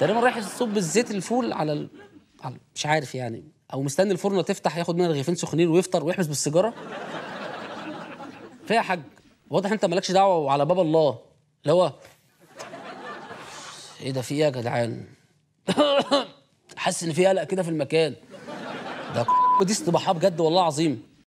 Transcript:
تقريبا رايح يصب الزيت الفول على مش عارف يعني، او مستني الفرن تفتح ياخد منها رغيفين سخنين ويفطر ويحبس بالسيجاره. فيها يا حاج، واضح انت مالكش دعوه وعلى باب الله. اللي هو ايه ده، في ايه يا جدعان؟ حاسس ان في قلق كده في المكان ده. دي استباحه بجد والله العظيم.